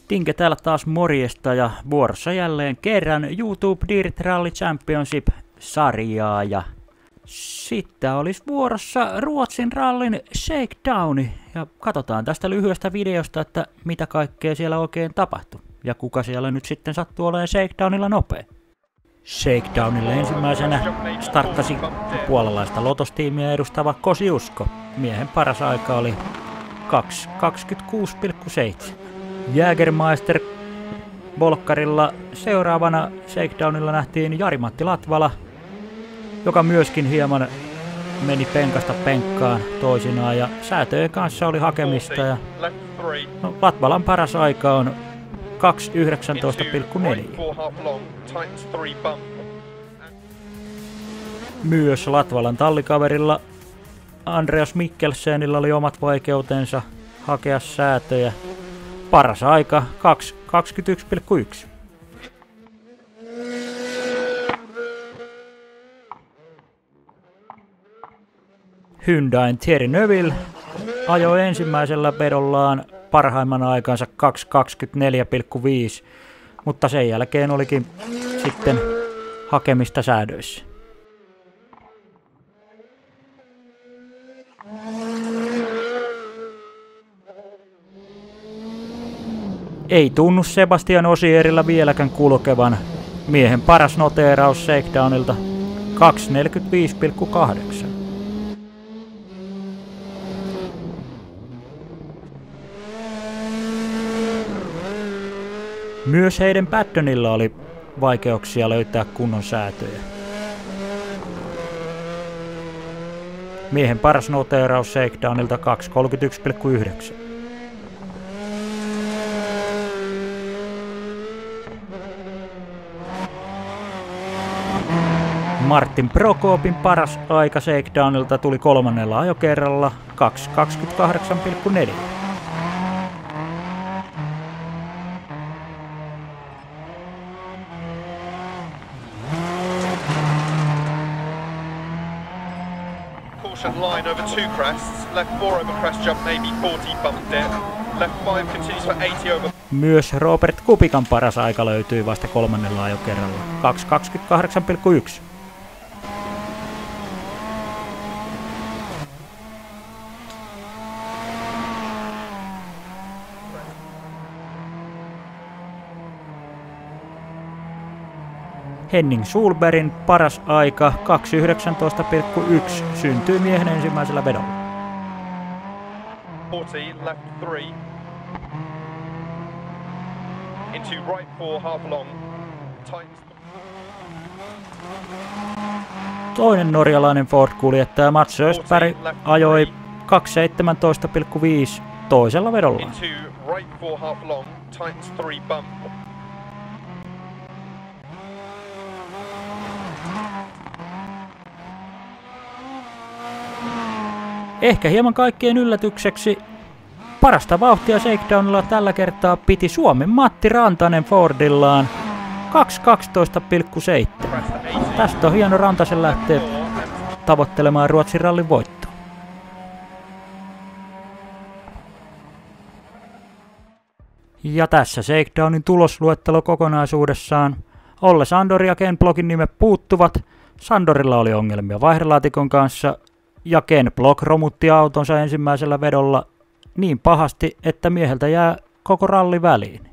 Tinke täällä taas morjesta ja vuorossa jälleen kerran YouTube Dirt Rally Championship-sarjaa ja sitten olisi vuorossa Ruotsin rallin shakedowni ja katsotaan tästä lyhyestä videosta, että mitä kaikkea siellä oikein tapahtui ja kuka siellä nyt sitten sattuu olemaan shakedownilla nopea. Shakedownille ensimmäisenä starttasi puolalaista lotostiimiä edustava Kosciuszko. Miehen paras aika oli 2.26,7. Jägermeister Volkkarilla seuraavana shakedownilla nähtiin Jari-Matti Latvala, joka myöskin hieman meni penkasta penkkaan toisinaan ja säätöjen kanssa oli hakemista. Ja Latvalan paras aika on 2.19,4. Myös Latvalan tallikaverilla Andreas Mikkelsenillä oli omat vaikeutensa hakea säätöjä. Paras aika 2.21,1. Hyundain Thierry Neuville ajoi ensimmäisellä vedollaan parhaimman aikansa 2.24,5, mutta sen jälkeen olikin sitten hakemista säädöissä. Ei tunnu Sebastian Osierilla vieläkään kulkevan. Miehen paras noteeraus shakedownilta 2.45,8. Myös Hayden Paddonilla oli vaikeuksia löytää kunnon säätöjä. Miehen paras noteeraus shakedownilta 2.31,9. Martin Prokopin paras aika shakedownilta tuli kolmannella ajokerralla 2.28,4. Line over two crests, left 4 over crest jump, maybe 40 bump dip, left 5 continues for 80 over. Myös Robert Kubikan paras aika löytyi vasta kolmannella ajokerralla 2.28,1. Henning Schulbergin paras aika 2.19,1 syntyy miehen ensimmäisellä vedolla. 40, left 3. Into right 4, half long. Tightens. Toinen norjalainen Ford-kuljettaja Mats Östberg ajoi 2.17,5 toisella vedolla. Into right 4, half long. Tightens 3 bump. Ehkä hieman kaikkien yllätykseksi parasta vauhtia shakedownilla tällä kertaa piti Suomen Matti Rantanen Fordillaan 2.12,7. Tästä on hieno Rantasen lähteä tavoittelemaan Ruotsin rallin voittoa. Ja tässä shakedownin tulosluettelo kokonaisuudessaan. Olle Sandor ja Ken Blockin nimet puuttuvat. Sandorilla oli ongelmia vaihdelaatikon kanssa. Ja Ken Block romutti autonsa ensimmäisellä vedolla niin pahasti, että mieheltä jää koko ralli väliin.